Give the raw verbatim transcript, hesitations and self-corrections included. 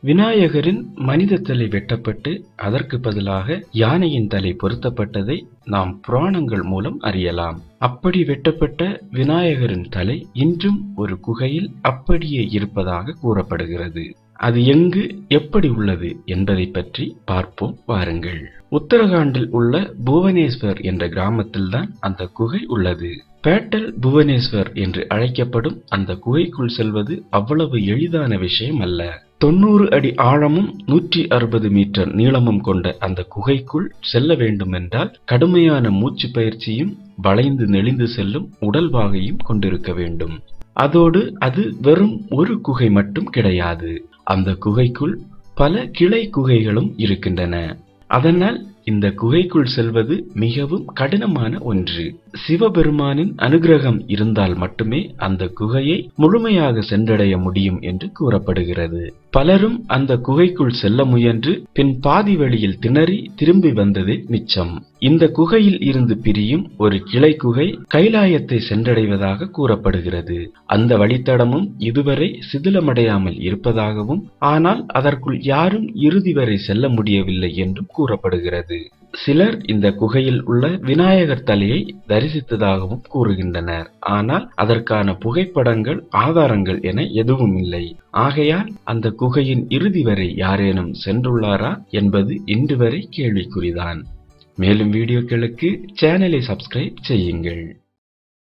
விநாயகரின் மனித தலை வெட்டப்பட்டு அதற்கு பதிலாக யானையின் தலை பொருத்தப்பட்டதை நாம் புராணங்கள் மூலம் அறியலாம். அப்படி வெட்டப்பட்ட விநாயகரின் தலை இன்றும் ஒரு குகையில் அப்படியே இருப்பதாக கூறப்படுகிறது. அது எங்கு எப்படி உள்ளது என்பதை பற்றி பார்ப்போம் வாருங்கள். உத்தரகாண்டில் உள்ள புவனேஸ்வர் என்ற கிராமத்தில்தான் அந்த குகை உள்ளது. பேட்டல் புவனேஸ்வர் என்று அழைக்கப்படும் அந்த குகைக்குள் செல்வது அவ்வளவு எளிதான விஷயம் அல்ல. தொண்ணூறு அடி ஆழமும் நூற்றி அறுபது மீட்டர் நீளமும் கொண்ட அந்த குகைக்குள் செல்ல வேண்டுமென்றால் கடுமையான மூச்சு பயிற்சியும் வளைந்து நெளிந்து செல்லும் உடல்வாகையும் கொண்டிருக்க வேண்டும். அதோடு அது வெறும் ஒரு குகை மட்டும் கிடையாது. அந்த குகைக்குள் பல கிளை குகைகளும் இருக்கின்றன. அதனால் இந்த குகைக்குள் செல்வது மிகவும் கடினமான ஒன்று. சிவபெருமானின் அனுகிரகம் இருந்தால் மட்டுமே அந்த குகையை முழுமையாக சென்றடைய முடியும் என்று கூறப்படுகிறது. பலரும் அந்த குகைக்குள் செல்ல முயன்று பின் பாதி வழியில் திணறி திரும்பி வந்ததே மிச்சம். இந்த குகையில் இருந்து பிரியும் ஒரு கிளை குகை கைலாயத்தை சென்றடைவதாக கூறப்படுகிறது. அந்த வழித்தடமும் இதுவரை சிதிலமடையாமல் இருப்பதாகவும், ஆனால் அதற்குள் யாரும் இறுதி வரை செல்ல முடியவில்லை என்றும் கூறப்படுகிறது. சிலர் இந்த குகையில் உள்ள விநாயகர் தலையை தரிசித்ததாகவும் கூறுகின்றனர். ஆனால் அதற்கான புகைப்படங்கள் ஆதாரங்கள் என எதுவும் இல்லை. ஆகையால் அந்த குகையின் இறுதி வரை யாரேனும் சென்றுள்ளாரா என்பது இன்று வரை கேள்விக்குறிதான். மேலும் வீடியோக்களுக்கு சேனலை சப்ஸ்கிரைப் செய்யுங்கள்.